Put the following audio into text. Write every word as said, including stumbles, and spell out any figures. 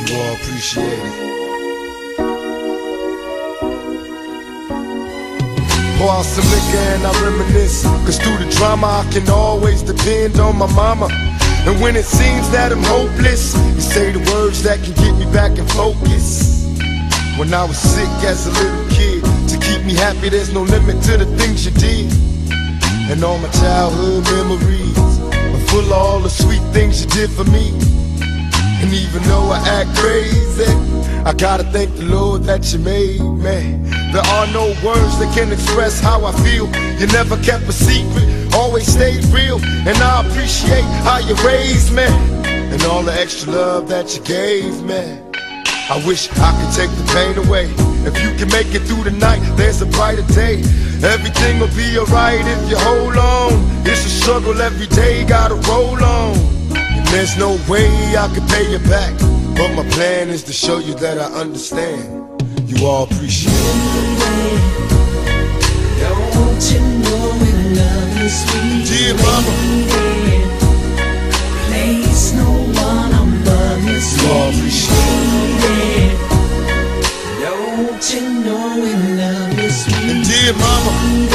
You all appreciate it. Pour out some liquor and I reminisce, cause through the drama I can always depend on my mama. And when it seems that I'm hopeless, you say the words that can get me back in focus. When I was sick as a little kid, to keep me happy there's no limit to the things you did. And all my childhood memories are full of all the sweet things you did for me. And even though I act crazy, I gotta thank the Lord that you made me. There are no words that can express how I feel. You never kept a secret, always stayed real. And I appreciate how you raised me, and all the extra love that you gave me. I wish I could take the pain away. If you can make it through the night, there's a brighter day. Everything will be alright if you hold on. It's a struggle every day, gotta roll on. And there's no way I can pay you back, but my plan is to show you that I understand. You all appreciate it. Don't you know we love you, sweet Dear mama, place no one above you, you all appreciate it. Don't you know we love you, sweet it. Dear mama,